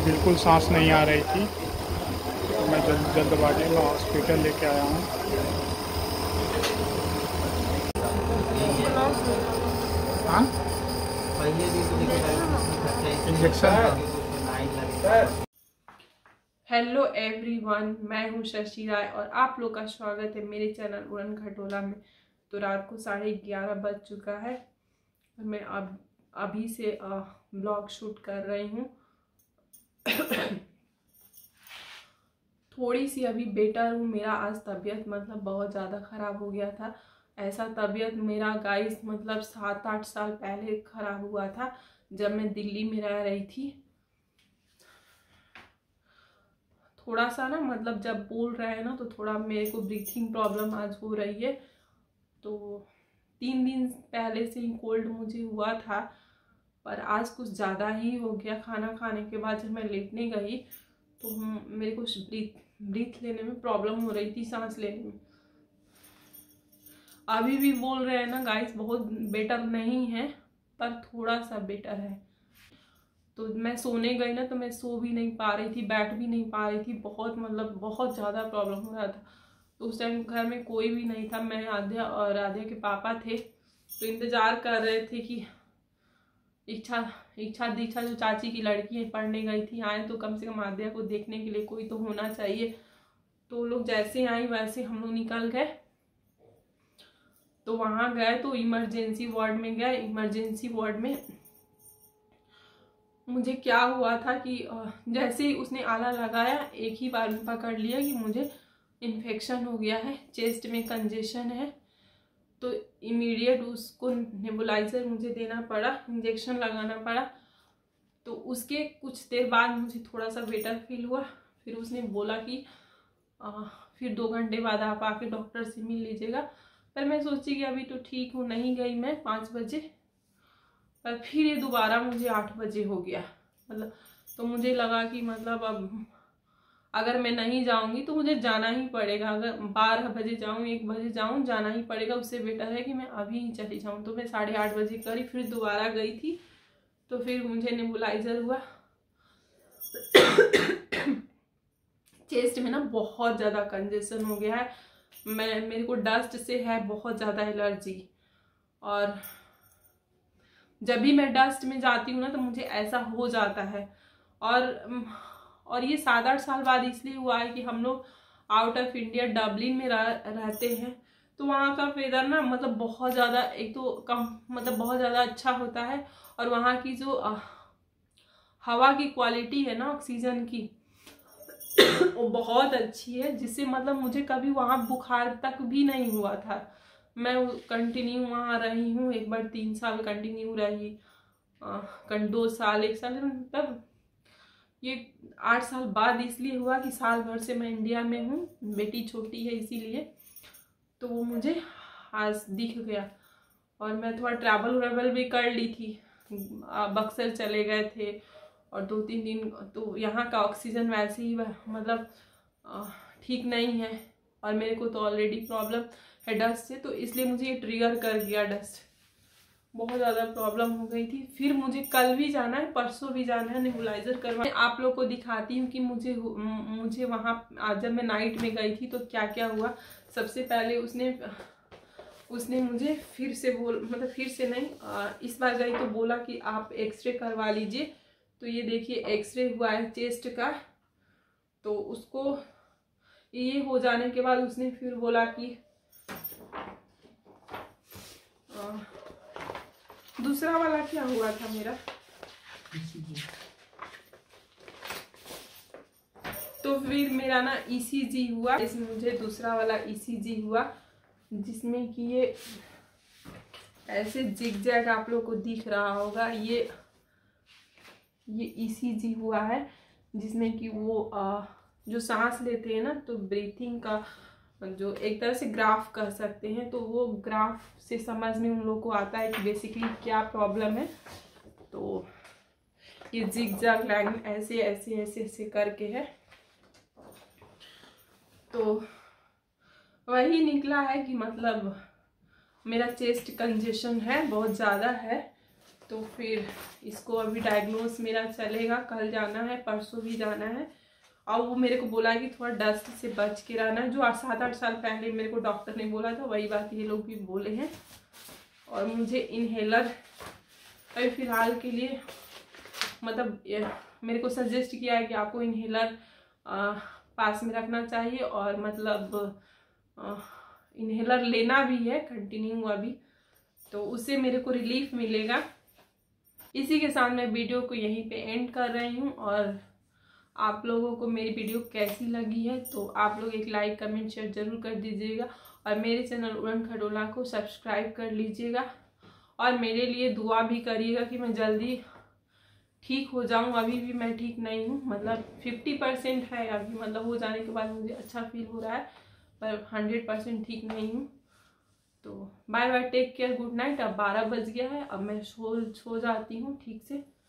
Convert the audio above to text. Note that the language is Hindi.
बिल्कुल सांस नहीं आ रही थी, तो मैं जल्दबाजी में हॉस्पिटल लेके आया हूँ। हाँ, इंजेक्शन। हेलो एवरीवन, मैं हूं शशि राय और आप लोग का स्वागत है मेरे चैनल उड़न खटोला में। तो रात को 11:30 बज चुका है और मैं अभी से ब्लॉग शूट कर रही हूँ। थोड़ी सी अभी बेटर हूँ। मेरा आज तबीयत बहुत ज़्यादा ख़राब हो गया था। ऐसा तबीयत मेरा गाइस 7-8 साल पहले ख़राब हुआ था, जब मैं दिल्ली में रह रही थी। थोड़ा सा ना जब बोल रहे हैं ना तो थोड़ा मेरे को ब्रीथिंग प्रॉब्लम आज हो रही है। तो 3 दिन पहले से ही कोल्ड मुझे हुआ था, पर आज कुछ ज़्यादा ही हो गया। खाना खाने के बाद जब मैं लेटने गई तो मेरे को ब्रीथ लेने में प्रॉब्लम हो रही थी, सांस लेने में। अभी भी बोल रहे हैं ना गाइस, बहुत बेटर नहीं है पर थोड़ा सा बेटर है। तो मैं सोने गई ना तो मैं सो भी नहीं पा रही थी, बैठ भी नहीं पा रही थी। बहुत ज़्यादा प्रॉब्लम हो रहा था। तो उस टाइम घर में कोई भी नहीं था। मैं, आद्या और आद्या के पापा थे, तो इंतज़ार कर रहे थे कि इच्छा दीक्षा जो चाची की लड़की है, पढ़ने गई थी, आए तो कम से कम आद्या को देखने के लिए कोई तो होना चाहिए। तो लोग जैसे आई वैसे हम लोग निकल गए। तो वहाँ गए तो इमरजेंसी वार्ड में गए। इमरजेंसी वार्ड में मुझे क्या हुआ था कि जैसे ही उसने आला लगाया, एक ही बार में पकड़ लिया कि मुझे इन्फेक्शन हो गया है, चेस्ट में कंजेशन है। तो इमीडिएट उसको नेबुलाइजर मुझे देना पड़ा, इंजेक्शन लगाना पड़ा। तो उसके कुछ देर बाद मुझे थोड़ा सा बेटर फील हुआ। फिर उसने बोला कि फिर 2 घंटे बाद आप आके डॉक्टर से मिल लीजिएगा। पर मैं सोची कि अभी तो ठीक हूँ, नहीं गई मैं 5 बजे। पर फिर ये दोबारा मुझे 8 बजे हो गया। तो मुझे लगा कि अब अगर मैं नहीं जाऊंगी तो मुझे जाना ही पड़ेगा। अगर 12 बजे जाऊं, 1 बजे जाऊं, जाना ही पड़ेगा। उससे बेटर है कि मैं अभी ही चली जाऊं। तो मैं 8:30 बजे करी, फिर दोबारा गई थी। तो फिर मुझे नेबुलाइजर हुआ। चेस्ट में ना बहुत ज़्यादा कंजेशन हो गया है। मेरे को डस्ट से है बहुत ज़्यादा एलर्जी, और जब भी मैं डस्ट में जाती हूँ ना तो मुझे ऐसा हो जाता है। और ये 7-8 साल बाद इसलिए हुआ है कि हम लोग आउट ऑफ इंडिया डबलिन में रहते हैं। तो वहाँ का वेदर ना बहुत ज़्यादा, एक तो कम बहुत ज़्यादा अच्छा होता है। और वहाँ की जो हवा की क्वालिटी है ना, ऑक्सीजन की, वो बहुत अच्छी है। जिससे मुझे कभी वहाँ बुखार तक भी नहीं हुआ था। मैं कंटिन्यू वहाँ रही हूँ। एक बार 3 साल कंटिन्यू रही, 2 साल, 1 साल, ये 8 साल बाद इसलिए हुआ कि साल भर से मैं इंडिया में हूँ, बेटी छोटी है इसीलिए। तो वो मुझे आज दिख गया। और मैं थोड़ा ट्रैवल भी कर ली थी। बक्सर चले गए थे और 2-3 दिन। तो यहाँ का ऑक्सीजन वैसे ही ठीक नहीं है, और मेरे को तो ऑलरेडी प्रॉब्लम है डस्ट से, तो इसलिए मुझे ये ट्रिगर कर गया। डस्ट बहुत ज़्यादा प्रॉब्लम हो गई थी। फिर मुझे कल भी जाना है, परसों भी जाना है नेबुलाइजर करवाने। आप लोग को दिखाती हूँ कि मुझे वहाँ जब मैं नाइट में गई थी तो क्या क्या हुआ। सबसे पहले उसने मुझे फिर से फिर से नहीं, इस बार गई तो बोला कि आप एक्सरे करवा लीजिए। तो ये देखिए एक्सरे हुआ है चेस्ट का। तो उसको ये हो जाने के बाद उसने फिर बोला कि दूसरा वाला क्या हुआ था मेरा, तो फिर मेरा ना ECG हुआ। इसमें मुझे दूसरा वाला ECG हुआ, जिसमें कि ये ऐसे जिगजैग आप लोग को दिख रहा होगा। ये ECG हुआ है, जिसमें कि वो जो सांस लेते हैं ना, तो ब्रीथिंग का जो एक तरह से ग्राफ कह सकते हैं। तो वो ग्राफ से समझ में उन लोग को आता है कि बेसिकली क्या प्रॉब्लम है। तो ये जिगजैग लाइन ऐसे ऐसे ऐसे ऐसे करके है। तो वही निकला है कि मेरा चेस्ट कंजेशन है, बहुत ज़्यादा है। तो फिर इसको अभी डायग्नोस मेरा चलेगा, कल जाना है, परसों भी जाना है। और वो मेरे को बोला कि थोड़ा डस्ट से बच के रहना है, जो 7-8 साल पहले मेरे को डॉक्टर ने बोला था वही बात ये लोग भी बोले हैं। और मुझे इनहेलर अभी फ़िलहाल के लिए मतलब मेरे को सजेस्ट किया है कि आपको इनहेलर पास में रखना चाहिए, और मतलब इनहेलर लेना भी है कंटिन्यू अभी, तो उससे मेरे को रिलीफ मिलेगा। इसी के साथ मैं वीडियो को यहीं पे एंड कर रही हूँ। और आप लोगों को मेरी वीडियो कैसी लगी है तो आप लोग एक लाइक कमेंट शेयर जरूर कर दीजिएगा, और मेरे चैनल उड़न खटोला को सब्सक्राइब कर लीजिएगा, और मेरे लिए दुआ भी करिएगा कि मैं जल्दी ठीक हो जाऊं। अभी भी मैं ठीक नहीं हूं, मतलब 50% है अभी, मतलब हो जाने के बाद मुझे अच्छा फील हो रहा है, पर 100% ठीक नहीं हूं। तो bye bye, take care, good night. अब 12 बज गया है, अब मैं सो जाती हूँ ठीक से।